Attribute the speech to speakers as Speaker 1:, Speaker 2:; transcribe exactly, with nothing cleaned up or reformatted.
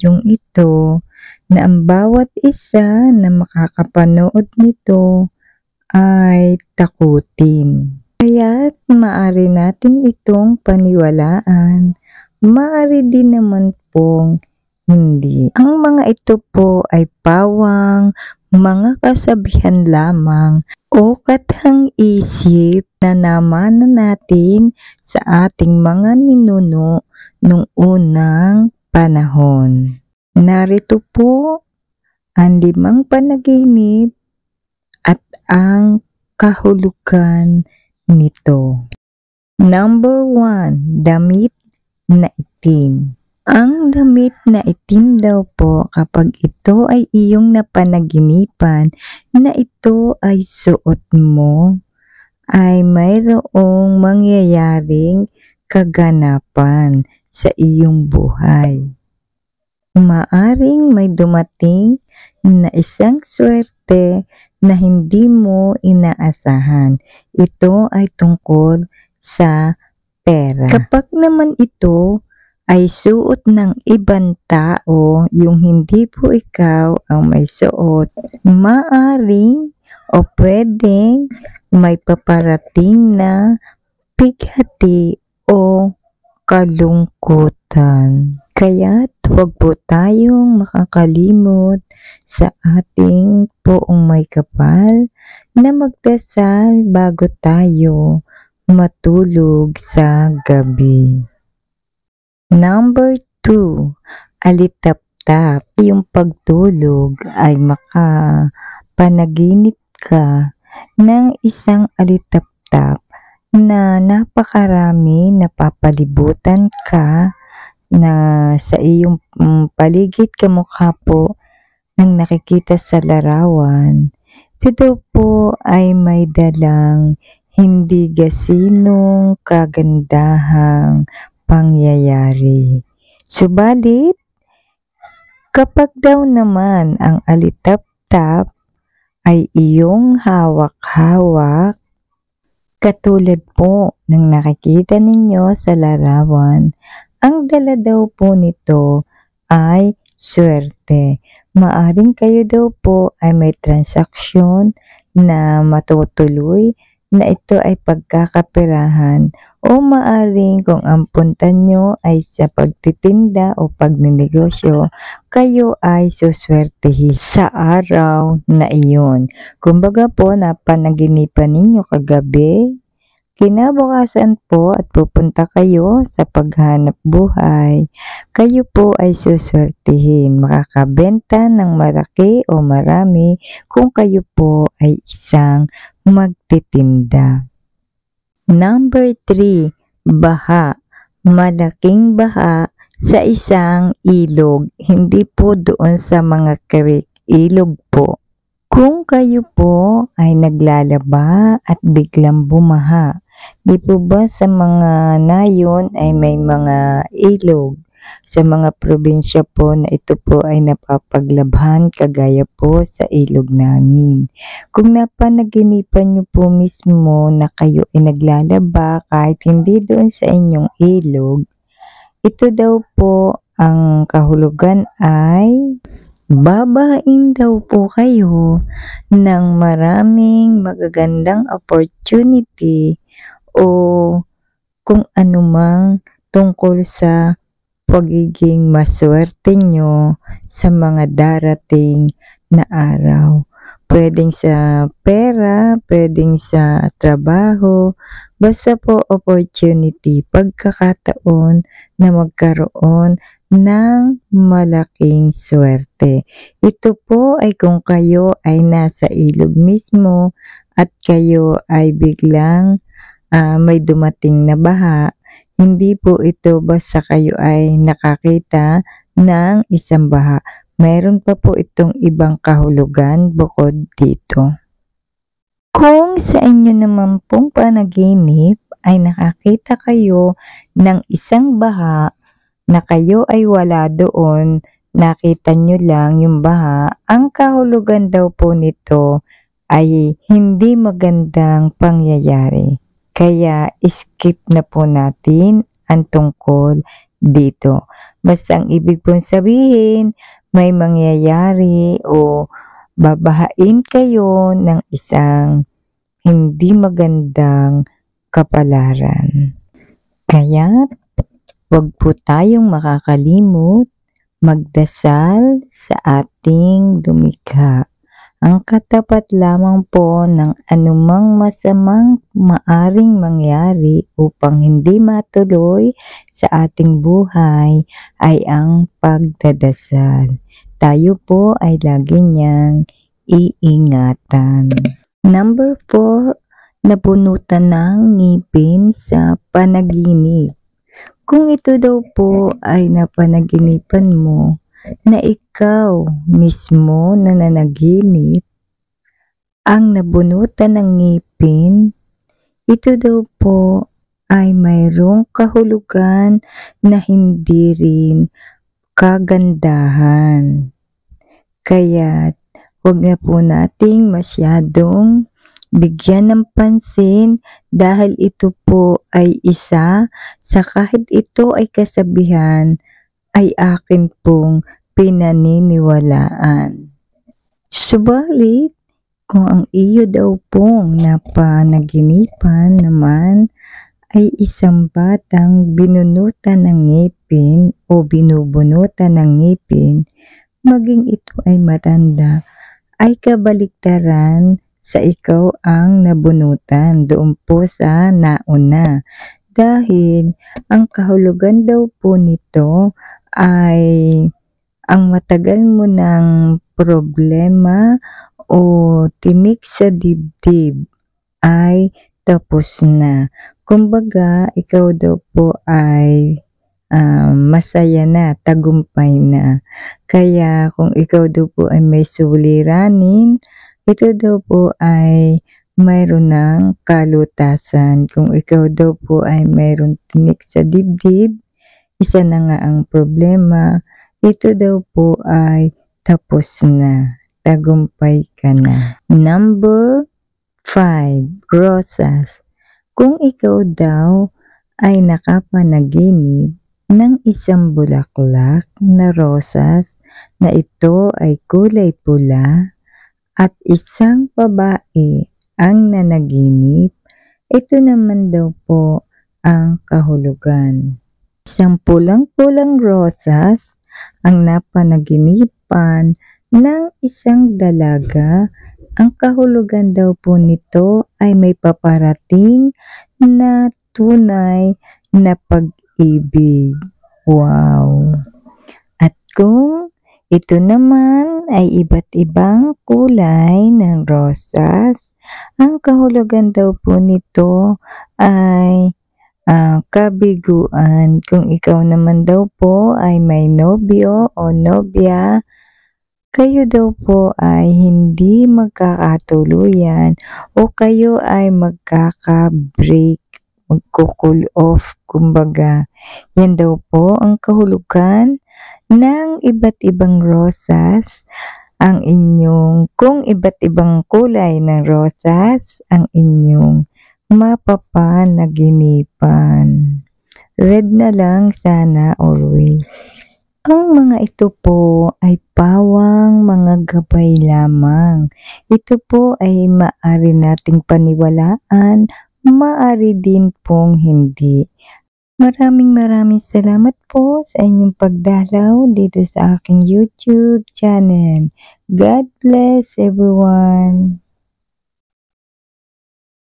Speaker 1: bidyong ito na ang bawat isa na makakapanood nito ay takutin. Kaya't maaari natin itong paniwalaan, maaari din naman pong hindi. Ang mga ito po ay pawang mga kasabihan lamang o kathang-isip na namana natin sa ating mga ninuno nung unang panahon. Narito po ang limang panaginip at ang kahulugan nito. Number one, damit na itim. Ang damit na itim daw po kapag ito ay iyong napanaginipan na ito ay suot mo, ay mayroong mangyayaring kaganapan sa iyong buhay. Maaring may dumating na isang swerte na hindi mo inaasahan. Ito ay tungkol sa pera. Kapag naman ito ay suot ng ibang tao, yung hindi po ikaw ang may suot, maaring o pwedeng may paparating na pighati o kalungkutan. Kaya't huwag po tayong makakalimot sa ating poong may kapal na magdasal bago tayo matulog sa gabi. Number two, alitap-tap. Yung pagtulog ay makapanaginip ka ng isang alitap-tap na napakarami, napapalibutan ka na sa iyong um, paligid kamukha po ng nakikita sa larawan. Ito po ay may dalang hindi gasinong kagandahang pangyayari. Subalit, kapag daw naman ang alitap-tap ay iyong hawak-hawak, katulad po ng nakikita ninyo sa larawan, ang dala daw po nito ay swerte. Maaring kayo daw po ay may transaksyon na matutuloy na ito ay pagkakaperahan o maaring kung ang punta nyo ay sa pagtitinda o pagninegosyo, kayo ay suswertehin sa araw na iyon. Kumbaga po, napanaginipan ninyo kagabi, kinabukasan po at pupunta kayo sa paghanap buhay, kayo po ay suswertehin, makakabenta ng malaki o marami kung kayo po ay isang magtitinda. Number three, baha. Malaking baha sa isang ilog, hindi po doon sa mga creek, ilog po. Kung kayo po ay naglalaba at biglang bumaha, di po ba sa mga nayon ay may mga ilog? Sa mga probinsya po na ito po ay napapaglabhan kagaya po sa ilog namin. Kung napanaginipan nyo po mismo na kayo ay naglalaba kahit hindi doon sa inyong ilog, ito daw po ang kahulugan ay babain daw po kayo ng maraming magagandang opportunity o kung anumang tungkol sa pagiging maswerte nyo sa mga darating na araw. Pwedeng sa pera, pwedeng sa trabaho, basta po opportunity, pagkakataon na magkaroon ng malaking swerte. Ito po ay kung kayo ay nasa ilog mismo at kayo ay biglang uh, may dumating na baha. Hindi po ito basta kayo ay nakakita ng isang baha. Mayroon pa po itong ibang kahulugan bukod dito. Kung sa inyo naman pong panaginip ay nakakita kayo ng isang baha na kayo ay wala doon, nakita nyo lang yung baha, ang kahulugan daw po nito ay hindi magandang pangyayari. Kaya skip na po natin ang tungkol dito. Basta ang ibig pong sabihin, may mangyayari o babahain kayo ng isang hindi magandang kapalaran. Kaya wag po tayong makakalimot magdasal sa ating lumikha. Ang katapat lamang po ng anumang masamang maaring mangyari upang hindi matuloy sa ating buhay ay ang pagdadasal. Tayo po ay lagi niyang iingatan. Number four, nabunutan ng ngipin sa panaginip. Kung ito daw po ay napanaginipan mo, na ikaw mismo na nananaginip ang nabunutan ng ngipin, ito daw po ay mayroong kahulugan na hindi rin kagandahan. Kaya huwag na po nating masyadong bigyan ng pansin dahil ito po ay isa sa kahit ito ay kasabihan ay akin pong pinaniniwalaan. Subalit, kung ang iyo daw pong napanaginipan naman ay isang batang binunutan ng ngipin o binubunutan ng ngipin, maging ito ay matanda, ay kabaliktaran sa ikaw ang nabunutan doon po sa nauna. Dahil ang kahulugan daw po nito ay ang matagal mo ng problema o tinik sa dibdib ay tapos na. Kumbaga, ikaw daw po ay uh, masaya na, tagumpay na. Kaya kung ikaw daw po ay may suliranin, ito daw po ay mayroon ng kalutasan. Kung ikaw daw po ay mayroon tinik sa dibdib, isa na nga ang problema, ito daw po ay tapos na, tagumpay ka na. Number five, rosas. Kung ikaw daw ay nakapanaginip ng isang bulaklak na rosas na ito ay kulay pula at isang babae ang nanaginip, ito naman daw po ang kahulugan. Isang pulang-pulang rosas ang napanaginipan ng isang dalaga. Ang kahulugan daw po nito ay may paparating na tunay na pag-ibig. Wow! At kung ito naman ay iba't ibang kulay ng rosas, ang kahulugan daw po nito ay Uh, kabiguan. Kung ikaw naman daw po ay may nobyo o nobya, kayo daw po ay hindi magkakatuluyan o kayo ay magkaka-break, magko-cool off, kumbaga. Yan daw po ang kahulugan ng iba't ibang rosas ang inyong, kung iba't ibang kulay ng rosas ang inyong mapapanaginipan. Red na lang sana always. Ang mga ito po ay pawang mga gabay lamang. Ito po ay maaari nating paniwalaan, maaari din pong hindi. Maraming maraming salamat po sa inyong pagdalaw dito sa aking YouTube channel. God bless everyone!